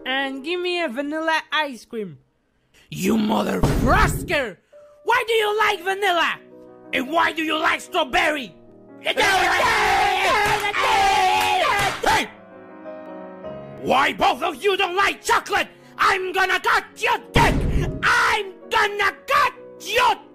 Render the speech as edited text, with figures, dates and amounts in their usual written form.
And give me a vanilla ice cream. You mother frasker! Why do you like vanilla? And why do you like strawberry? Hey! Why both of you don't like chocolate? I'm gonna cut your dick! I'm gonna cut your